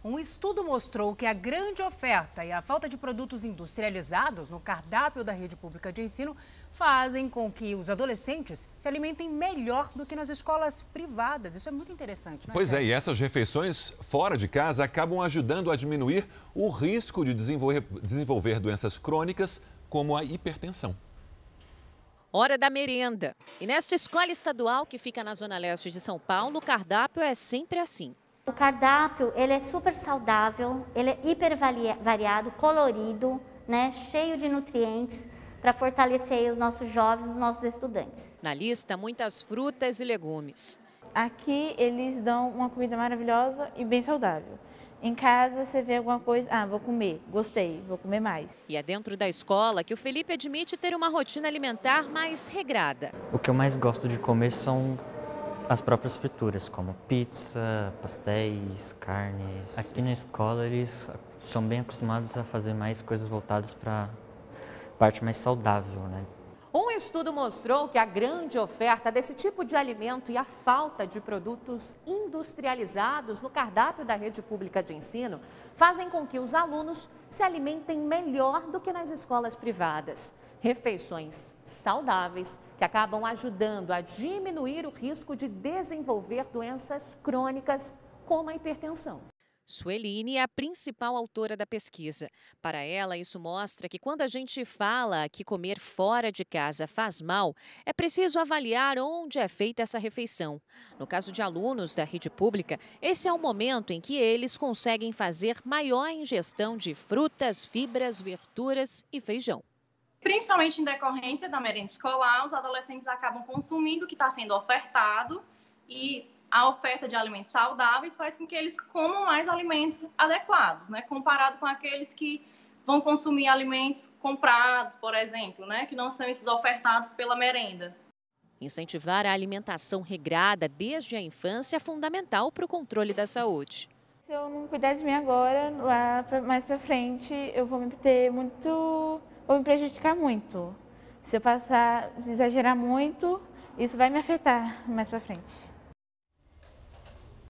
Um estudo mostrou que a grande oferta e a falta de produtos industrializados no cardápio da rede pública de ensino fazem com que os adolescentes se alimentem melhor do que nas escolas privadas. Isso é muito interessante, não é? Pois é, e essas refeições fora de casa acabam ajudando a diminuir o risco de desenvolver doenças crônicas, como a hipertensão. Hora da merenda. E nesta escola estadual que fica na zona leste de São Paulo, o cardápio é sempre assim. O cardápio, ele é super saudável, ele é hiper variado, colorido, né, cheio de nutrientes para fortalecer os nossos jovens, os nossos estudantes. Na lista, muitas frutas e legumes. Aqui eles dão uma comida maravilhosa e bem saudável. Em casa você vê alguma coisa, vou comer, gostei, vou comer mais. E é dentro da escola que o Felipe admite ter uma rotina alimentar mais regrada. O que eu mais gosto de comer são as próprias frituras, como pizza, pastéis, carnes. Aqui na escola eles são bem acostumados a fazer mais coisas voltadas para a parte mais saudável, né? Um estudo mostrou que a grande oferta desse tipo de alimento e a falta de produtos industrializados no cardápio da rede pública de ensino fazem com que os alunos se alimentem melhor do que nas escolas privadas. Refeições saudáveis que acabam ajudando a diminuir o risco de desenvolver doenças crônicas como a hipertensão. Sueline é a principal autora da pesquisa. Para ela, isso mostra que quando a gente fala que comer fora de casa faz mal, é preciso avaliar onde é feita essa refeição. No caso de alunos da rede pública, esse é o momento em que eles conseguem fazer maior ingestão de frutas, fibras, verduras e feijão. Principalmente em decorrência da merenda escolar, os adolescentes acabam consumindo o que está sendo ofertado e a oferta de alimentos saudáveis faz com que eles comam mais alimentos adequados, né? Comparado com aqueles que vão consumir alimentos comprados, por exemplo, né? Que não são esses ofertados pela merenda. Incentivar a alimentação regrada desde a infância é fundamental para o controle da saúde. Se eu não cuidar de mim agora, mais para frente, eu vou vou me prejudicar muito. Se eu exagerar muito, isso vai me afetar mais para frente.